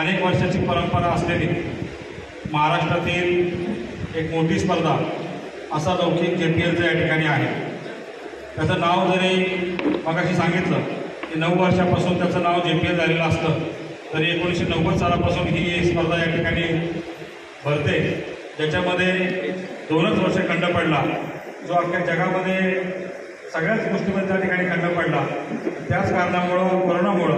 अनेक वर्षाची परंपरा असलेली महाराष्ट्रातील एक मोठी स्पर्धा असा लौकिक JPL या ठिकाणी आहे। त्याचं नाव जरी मगाशी सांगितलं की 9 वर्षापासून त्याचं नाव JPL झालेलं असलं तरी 1990 सालापासून ही स्पर्धा या ठिकाणी भरते, ज्याच्यामध्ये 2च वर्ष खंड पडला, जो अख्ख्या जगामध्ये सगळ्याच गोष्टीमध्ये त्या ठिकाणी खंड पडला। त्याच कारणामुळं कोरोनामुळं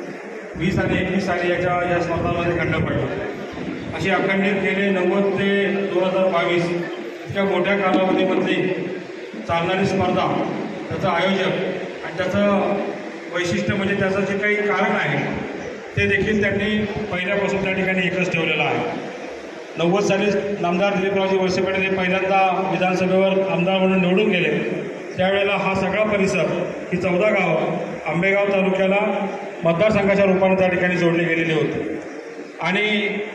20 आणि 21 साली या स्पर्धांमध्ये खंड पडला। अशी अखंडित गेले 90 ते 2022 इतक्या मोठ्या कालावधीमधली चालणारी स्पर्धा, त्याचं आयोजक आणि त्याचं वैशिष्ट्य म्हणजे त्याचं जे काही कारण आहे ते देखील त्यांनी पहिल्यापासून त्या ठिकाणी एकच ठेवलेलं आहे। 90 साली नामदार दिलीपरावजी वळसे पाटील हे पहिल्यांदा विधानसभेवर आमदार म्हणून निवडून गेले, त्यावेळेला हा सगळा परिसर, ही 14 गावं आंबेगाव तालुक्याला मतदारसंघाच्या रूपाने त्या ठिकाणी जोडले गेलेले होते। आणि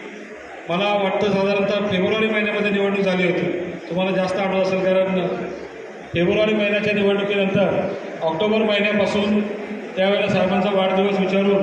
मला वाटतं साधारणतः फेब्रुवारी महिन्यामध्ये निवडणूक झाली होती, तुम्हाला जास्त आठवत असेल, कारण फेब्रुवारी महिन्याच्या निवडणुकीनंतर ऑक्टोबर महिन्यापासून त्यावेळेला साहेबांचा वाढदिवस विचारून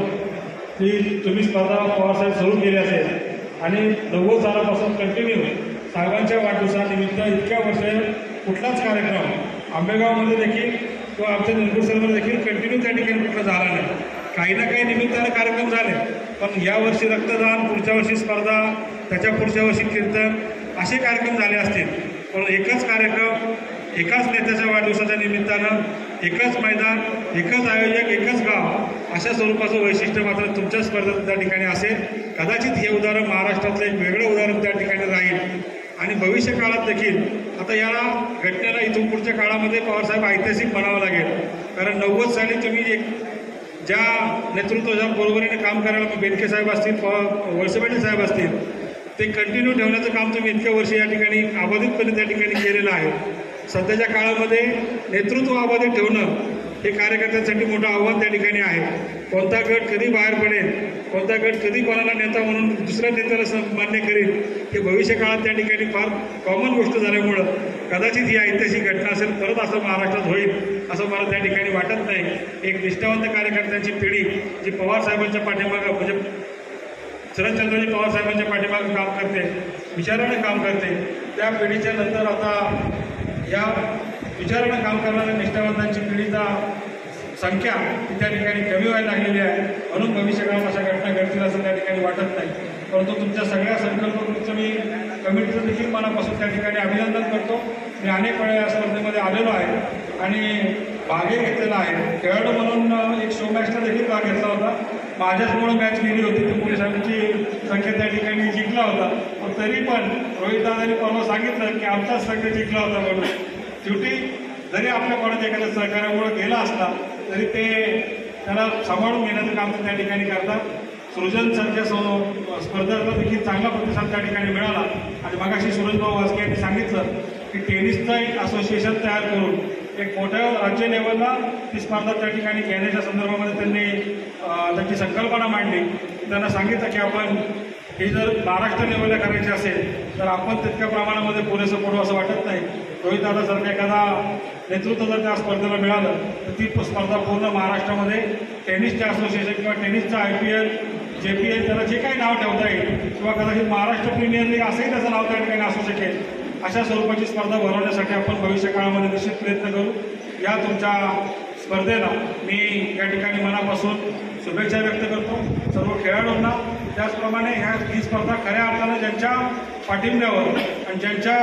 ती तुम्ही स्पर्धा पवारसाहेब सुरू केली असेल आणि 90 सालापासून कंटिन्यू साहेबांच्या वाढदिवसानिमित्त इतक्या वर्ष कुठलाच कार्यक्रम आंबेगावमध्ये देखील किंवा आमच्या निरगुडसरमध्ये देखील कंटिन्यू त्या ठिकाणी कुठला झाला नाही। काही ना काही निमित्तानं कार्यक्रम झाले, पण यावर्षी रक्तदान, पुढच्या वर्षी स्पर्धा, त्याच्या पुढच्या वर्षी कीर्तन असे कार्यक्रम झाले असतील, पण एकच कार्यक्रम, एकाच नेत्याच्या वाढदिवसाच्या निमित्तानं एकच मैदान, एकच आयोजक, एकच गाव अशा स्वरूपाचं वैशिष्ट्य मात्र तुमच्या स्पर्धेत त्या ठिकाणी असेल। कदाचित हे उदाहरण महाराष्ट्रातलं एक वेगळं उदाहरण त्या ठिकाणी राहील आणि भविष्य काळात देखील आता या घटनेला इथून पुढच्या काळामध्ये पवारसाहेब ऐतिहासिक म्हणावं लागेल, कारण 90 साली तुम्ही एक ज्या नेतृत्वाच्या बरोबरीने काम करायला बेनके साहेब असतील, वळसे पाटील साहेब असतील, ते कंटिन्यू ठेवण्याचं काम तुम्ही इतक्या वर्ष या ठिकाणी अबाधितपणे त्या ठिकाणी केलेलं आहे। सध्याच्या काळामध्ये नेतृत्व अबाधित ठेवणं हे कार्यकर्त्यांसाठी मोठं आव्हान त्या ठिकाणी आहे। कोणता गट कधी बाहेर पडेल, कोणता गट कधी कोणाला नेता म्हणून दुसऱ्या नेत्याला मान्य करेल, हे भविष्य काळात त्या ठिकाणी फार कॉमन गोष्ट झाल्यामुळं कदाचित ही ऐतिहासिक घटना असेल, परत असं महाराष्ट्रात होईल असं मला त्या ठिकाणी वाटत नाही। एक निष्ठावंत कार्यकर्त्यांची पिढी जी पवारसाहेबांच्या पाठीमागं, म्हणजे शरदचंद्रजी पवारसाहेबांच्या पाठीमागं काम करते, विचाराने काम करते, त्या पिढीच्या नंतर आता या विचाराने काम करणाऱ्या निष्ठावंतांची पिढीचा संख्या त्या ठिकाणी कमी व्हायला लागलेली आहे, म्हणून भविष्यकाळात अशा घटना घडतील असं त्या ठिकाणी वाटत नाही। परंतु तुमच्या सगळ्या संकल्पनेचं मी कमिटीचं देखील मनापासून त्या ठिकाणी अभिनंदन करतो। मी अनेक वेळा या स्पर्धेमध्ये आलेलो आहे आणि भागही घेतलेला आहे। खेळाडू म्हणून एक शो मॅचला देखील भाग घेतला होता, माझ्याचमुळे मॅच गेली होती, तर पोलिसांची संख्या त्या ठिकाणी जिंकला होता, पण तरी पण रोहित दादांनी परवा सांगितलं की आमचाच संघ जिंकला होता म्हणून। शेवटी जरी आपल्या कोणाच्या एखाद्या सहकार्यामुळे गेला असला तरी ते त्याला सांभाळून घेण्याचं काम त्या ठिकाणी करतात। सृजनसारख्या स्पर्धेला देखील चांगला प्रतिसाद त्या ठिकाणी मिळाला आणि मगाशी सुरेशभाऊ वासके यांनी सांगितलं की टेनिसचं एक असोसिएशन तयार करून एक मोठ्या राज्य लेवलला ती स्पर्धा त्या ठिकाणी घेण्याच्या संदर्भामध्ये त्यांनी त्यांची संकल्पना मांडली। त्यांना सांगितलं की आपण हे जर महाराष्ट्र लेवलला करायचे असेल तर आपण तितक्या प्रमाणामध्ये पुरेसं पडू असं वाटत नाही। रोहितदादासारखं एखादा नेतृत्व जर त्या स्पर्धेला मिळालं तर ती स्पर्धा पूर्ण महाराष्ट्रामध्ये टेनिसच्या असोसिएशन किंवा टेनिसचं IPL, JPL, त्याला जे काही नाव ठेवता येईल किंवा कदाचित महाराष्ट्र प्रीमियर लीग असंही त्याचं नाव त्या ठिकाणी असू शकेल, अशा स्वरूपाची स्पर्धा भरवण्यासाठी आपण भविष्य काळामध्ये निश्चित प्रयत्न करू। या तुमच्या स्पर्धेला मी या ठिकाणी मनापासून शुभेच्छा व्यक्त करतो सर्व खेळाडूंना। त्याचप्रमाणे ही स्पर्धा खऱ्या अर्थानं ज्यांच्या पाठिंब्यावर आणि ज्यांच्या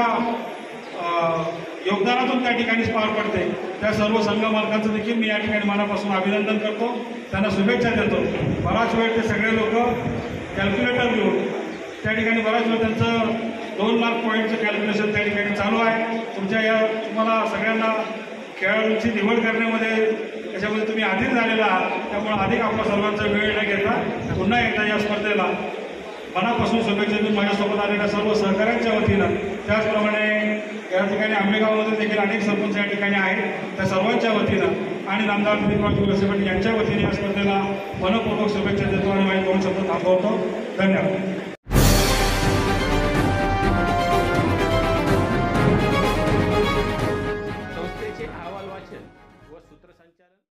योगदानातून त्या ठिकाणी पार पडते त्या सर्व संघ मालकांचं देखील मी या ठिकाणी मनापासून अभिनंदन करतो, त्यांना शुभेच्छा देतो। बराच वेळ ते सगळे लोक कॅल्क्युलेटर घेऊन त्या ठिकाणी बराच वेळ त्यांचं 2 लाख पॉईंटचं कॅल्क्युलेशन त्या ठिकाणी चालू आहे। तुम्हाला सगळ्यांना खेळाडूंची निवड करण्यामध्ये त्याच्यामध्ये तुम्ही अधिक झालेला आहात, त्यामुळे अधिक आपला सर्वांचा वेळ न घेता पुन्हा एकदा या स्पर्धेला मनापासून शुभेच्छा देऊन माझ्यासोबत आलेल्या सर्व सहकाऱ्यांच्या वतीनं, त्याचप्रमाणे या ठिकाणी आंबेगावमध्ये देखील अनेक सरपंच या ठिकाणी आहेत, त्या सर्वांच्या वतीनं आणि नामदार दिलीपरावजी वळसे पाटील यांच्या वतीने या स्पर्धेला मनपूर्वक शुभेच्छा देतो आणि माझे 2 शब्द थांबवतो। धन्यवाद।